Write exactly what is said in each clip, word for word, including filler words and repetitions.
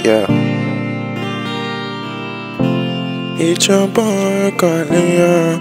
Yeah. It's your boy Kalia.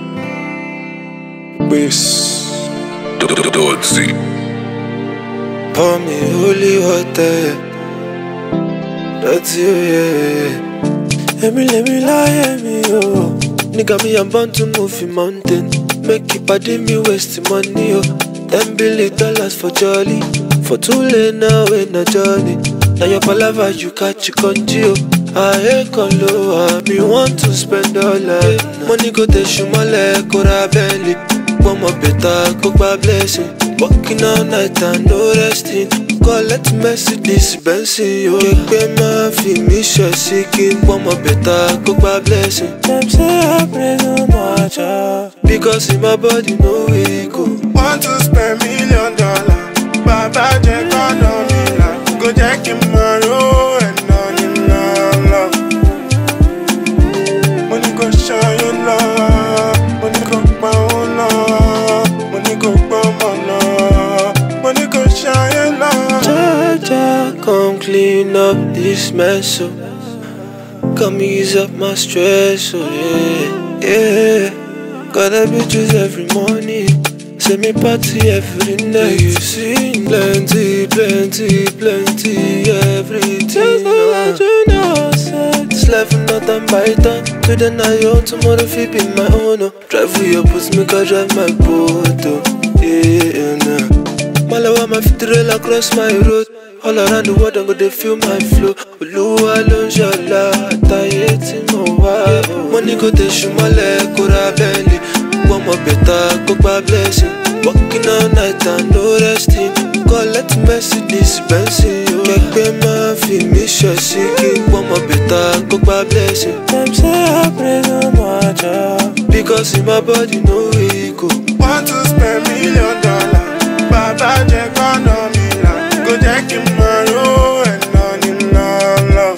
Bis. Dodzy. Pour me holy water. That's you, yeah. Let me, let me lie, me, oh. Nigga, me, I'm born to move in mountain. Make it party me waste money, oh. Ten billion dollars for jolly. For too late now in a journey. Now your palava you catch a conji, oh. I ain't con low, I me want to spend all that. Money go to shumale, kora belly. One more better, cook my blessing. Working all night and no resting. Call it Mercedes Benz, yo. Kekpe ma fi mi share seeking. One more better, cook my blessing. Them say I pray so much, ah. Because in my body no weak, oh. Want to spend million dollar. Baba Jack on me, go Jack in my row and on him love. Money go shine love. Money go pound love. Money go pound love. Money go shine love. Jaja, come clean up this mess, oh. Come ease up my stress, oh yeah, yeah. Gotta be juice every morning. Say me party every night. You sing plenty, plenty, plenty, everything. Just let you know, say this life is not on my time. Today na your own, tomorrow fit be my own, oh. Drive with your puss, make I drive my boat, oh. Yeah, nah. Malawa my feet roll across my road. All around the world, I'm gonna feel my flow. Oluwa lo nshola, taye ti mo wa. Money go te shumale, kora belly. One more better, cook my blessing. Working all night and no resting. Call it Mercedes Benz, yo. Kekpe ma fi mi share seeking. One more better, cook my blessing. Them say I pray so much, ah. Because in my body no weak, oh. Want to spend million dollar. Baba Jack on me, go Jack in my row and on him love.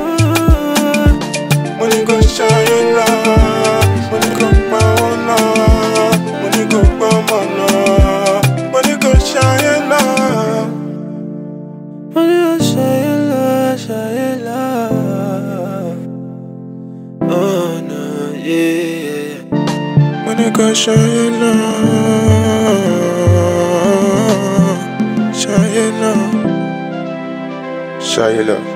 Money go shine love. Money go pound love. Money go pound love. Money go shine love. Money go shine love, shine love. Oh no, yeah. Money go shine love. Shine love. Shine love.